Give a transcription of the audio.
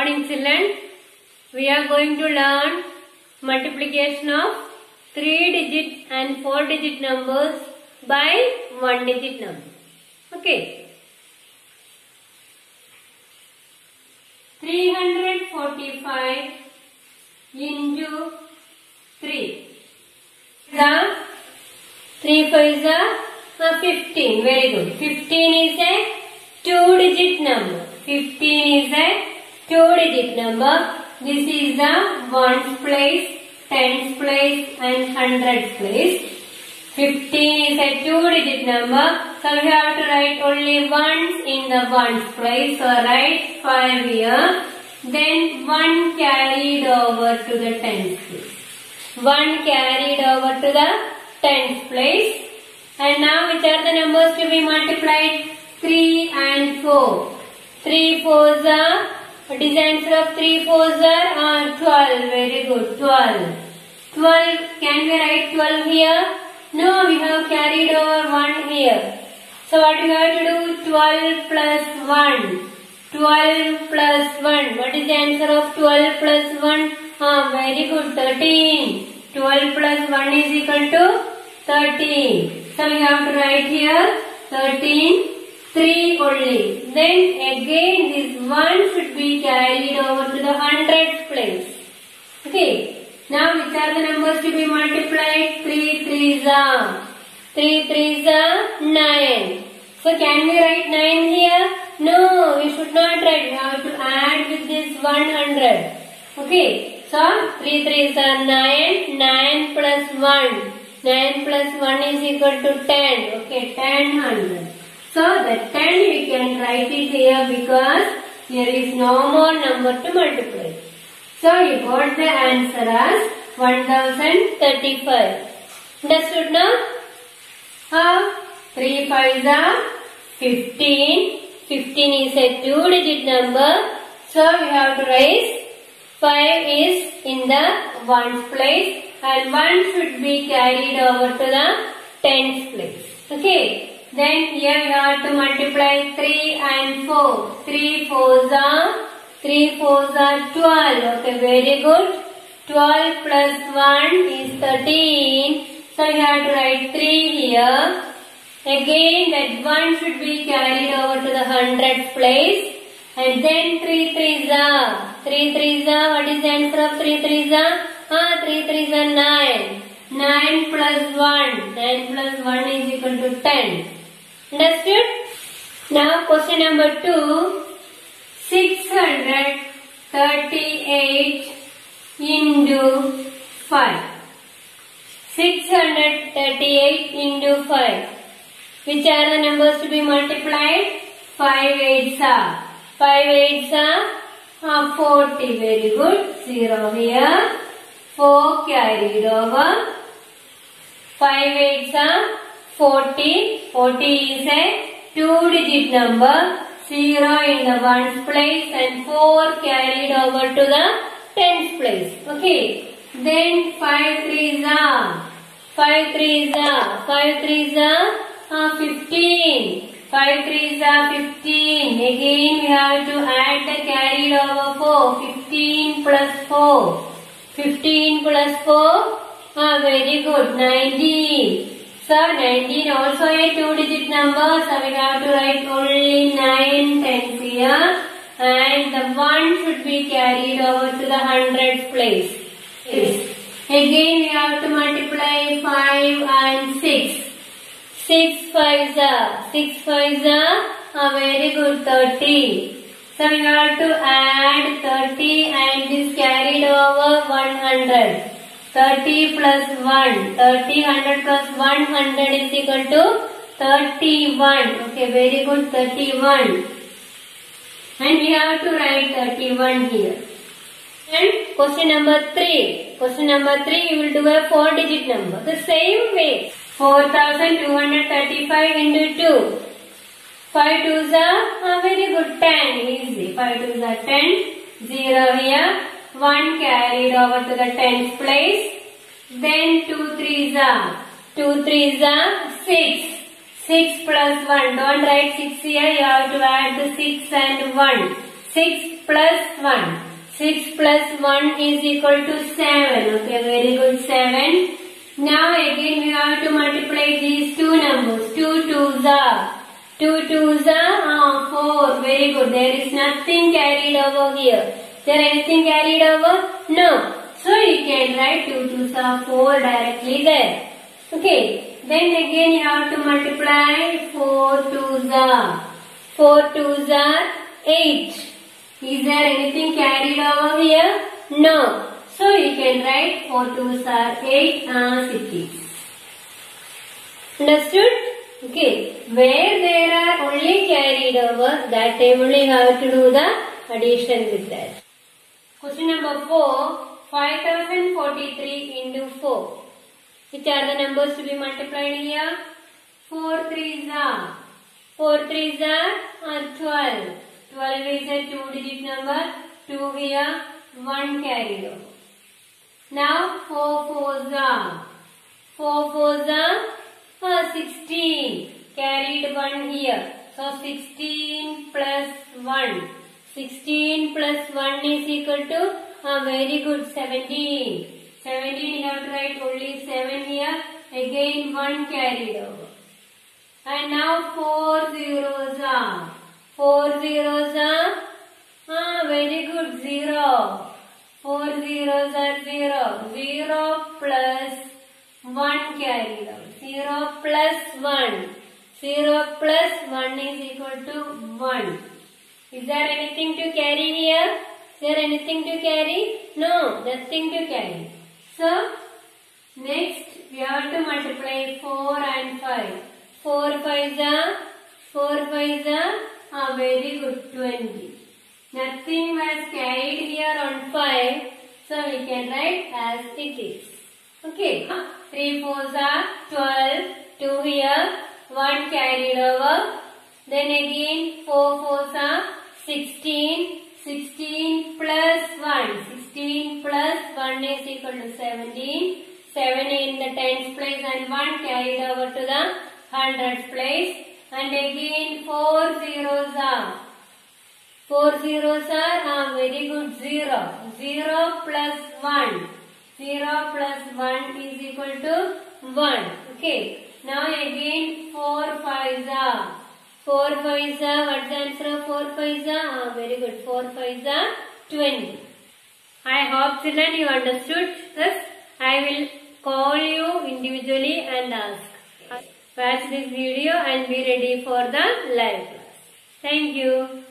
morning children. We are going to learn multiplication of 3-digit and 4-digit numbers by 1-digit number. Okay. 345 into 3. The 3 5s are 15. Very good. 15 is a 2-digit number. 15 is a 2-digit number. This is the ones place, tens place and hundreds place. 15 is a 2-digit number. So we have to write only ones in the ones place. So write 5 here. Then 1 carried over to the tens place. 1 carried over to the tens place. And now which are the numbers to be multiplied? 3 and 4. 3 4s are, what is the answer of 3 4s are 12. Very good, 12. 12, can we write 12 here? No, we have carried over 1 here. So what we have to do? 12 plus 1. 12 plus 1. What is the answer of 12 plus 1? Very good, 13. 12 plus 1 is equal to 13. So we have to write here 13. 3 only. Then again this 1 should be carried over to the hundreds place. Okay. Now which are the numbers to be multiplied? 3 3s are. 3 3s are 9. So can we write 9 here? No, we should not write. We have to add with this 100. Okay. So 3 3s are 9. 9 plus 1. 9 plus 1 is equal to 10. Okay, 10 100. So the 10 we can write it here because here is no more number to multiply. So you got the answer as 1035. Understood now? 3 5s are 15. 15 is a 2-digit number. So we have to raise 5 is in the ones place and 1 should be carried over to the tens place. Okay. Then here we have to multiply 3 and 4. 3 4s are 12. Okay, very good. 12 plus 1 is 13. So we have to write 3 here. Again that 1 should be carried over to the hundreds place. And then 3 3s are. 3 3s are, what is the answer of 3 3s are? 3 3s are 9. 9 plus 1. 9 plus 1 is equal to 10. Understood? Now question number 2. 638 into 5. 638 into 5. Which are the numbers to be multiplied? 5 8s are. 5 8s are 40. Very good. 0 here. 4 carried over. 5 8s are 40. 40 is a 2-digit number. 0 in the ones place and 4 carried over to the tens place. Okay. Then 5 3s are. 5 3s are. 5 3s are 15. 5 3s are 15. Again we have to add the carried over 4. 15 plus 4. 15 plus 4. Very good. 19. So 19 also a 2-digit number. So we have to write only 9 tens here. And the 1 should be carried over to the hundreds place. Yes. Again we have to multiply 5 and 6. 6 5s are. 6 5s are very good, 30. So we have to add 30 and this carried over 100. 30 plus 1. 30 100 plus 100 is equal to 31. Okay, very good, 31. And we have to write 31 here. And question number 3. Question number 3 you will do a 4-digit number. The same way. 4235 into 2. 5 2s are very good, 10. Easy. 5 2s are 10. 0 here. 1 carried over to the tens place. Then 2 3s are. 2 3s are 6. 6 plus 1. Don't write 6 here. You have to add the 6 and 1. 6 plus 1. 6 plus 1 is equal to 7. Okay, very good, 7. Now again we have to multiply these two numbers. 2 twos are 4. Very good. There is nothing carried over here. Is there anything carried over? No. So you can write 2 twos are 4 directly there. Okay. Then again you have to multiply 4 twos are 8. Is there anything carried over here? No. So you can write 4 twos are 8 as it is. Understood? Okay. Where there are only carried over, that time only you have to do the addition with that. Question number 4. 5043 into 4. Which are the numbers to be multiplied here? 4 threes are 12. 12 is a 2-digit number. 2 here, 1 carried over. Now 4 fours are 16. Carried 1 here. So 16 plus 1. 16 plus 1 is equal to very good 17. 17 you have to write only 7 here. Again 1 carried over. And now 4 zeros are. 4 zeros are very good 0. 4 zeros are 0. 0 plus 1 carried over. 0 plus 1. 0 plus 1 is equal to 1. Is there anything to carry here? Is there anything to carry? No, nothing to carry. So, next we have to multiply 4 and 5. 4 5s are very good 20. Nothing was carried here on 5. So, we can write as it is. Okay. 3 4s are 12. 2 here. 1 carried over. Then again 4 4s are 16. 16 plus 1. 16 plus 1 is equal to 17. 7 in the tens place and 1 carried over to the hundreds place. And again 4 zeros are. 4 zeros are very good 0. 0 plus 1. 0 plus 1 is equal to 1. Okay. Now again 4 5s are. 4 5s are, what's the answer of 4 5s are? Very good. 4 5s are 20. I hope children you understood this. I will call you individually and ask. Watch this video and be ready for the live class. Thank you.